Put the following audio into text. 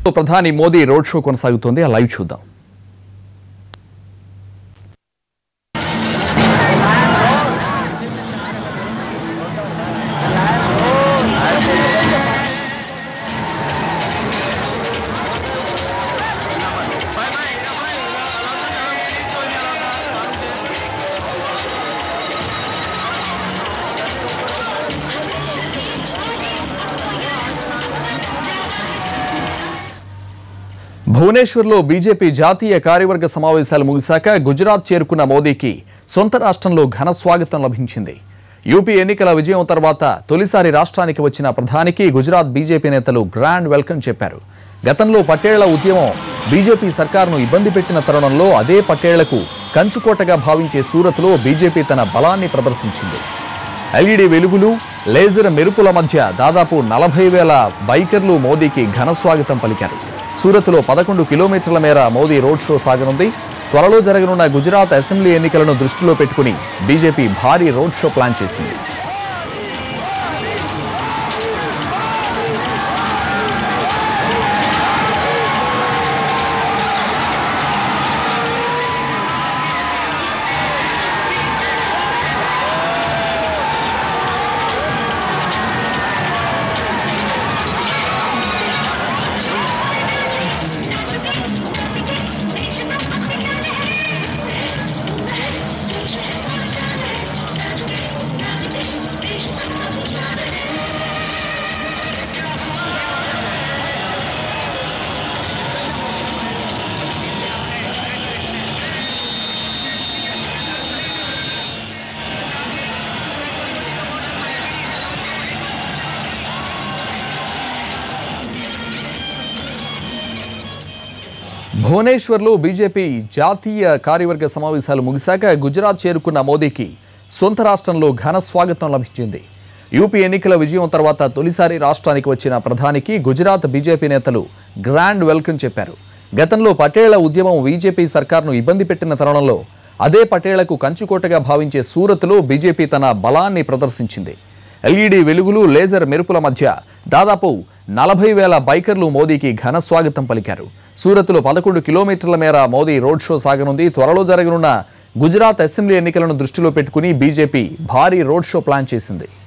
ప్రధాని Modi road show కొనసాగుతోంది. ఆ లైవ్ చూద్దాం. భువనేశ్వర్లో బీజేపీ జాతీయ కార్యవర్గ సమావేశాలు ముగిశాక గుజరాత్ చేరుకున్న మోదీకి సొంత రాష్ట్రంలో ఘన స్వాగతం లభించింది. యూపీ ఎన్నికల విజయం తర్వాత తొలిసారి రాష్ట్రానికి వచ్చిన ప్రధానికి గుజరాత్ బీజేపీ నేతలు గ్రాండ్ వెల్కమ్ చెప్పారు. గతంలో పటేళ్ల ఉద్యమం బీజేపీ సర్కారును ఇబ్బంది పెట్టిన తరుణంలో అదే పటేళ్లకు కంచుకోటగా భావించే సూరత్లో బీజేపీ తన బలాన్ని ప్రదర్శించింది. ఎల్ఈడీ వెలుగులు, లేజర్ మెరుపుల మధ్య దాదాపు 40,000 బైకర్లు మోదీకి ఘన స్వాగతం పలికారు. సూరత్లో 11 కిలోమీటర్ల మేర మోదీ రోడ్ షో సాగనుంది. త్వరలో జరగనున్న గుజరాత్ అసెంబ్లీ ఎన్నికలను దృష్టిలో పెట్టుకుని బీజేపీ భారీ రోడ్ షో ప్లాన్ చేసింది. భువనేశ్వర్లో బీజేపీ జాతీయ కార్యవర్గ సమావేశాలు ముగిశాక గుజరాత్ చేరుకున్న మోదీకి సొంత రాష్ట్రంలో ఘన స్వాగతం లభించింది. యూపీ ఎన్నికల విజయం తర్వాత తొలిసారి రాష్ట్రానికి వచ్చిన ప్రధానికి గుజరాత్ బీజేపీ నేతలు గ్రాండ్ వెల్కమ్ చెప్పారు. గతంలో పటేళ్ల ఉద్యమం బీజేపీ సర్కారును ఇబ్బంది పెట్టిన తరుణంలో అదే పటేళ్లకు కంచుకోటగా భావించే సూరత్లో బీజేపీ తన బలాన్ని ప్రదర్శించింది. ఎల్ఈడీ వెలుగులు, లేజర్ మెరుపుల మధ్య దాదాపు 40,000 బైకర్లు మోదీకి ఘన స్వాగతం పలికారు. సూరత్లో 11 కిలోమీటర్ల మేర మోదీ రోడ్ షో సాగనుంది. త్వరలో జరగనున్న గుజరాత్ అసెంబ్లీ ఎన్నికలను దృష్టిలో పెట్టుకుని బీజేపీ భారీ రోడ్ షో ప్లాన్ చేసింది.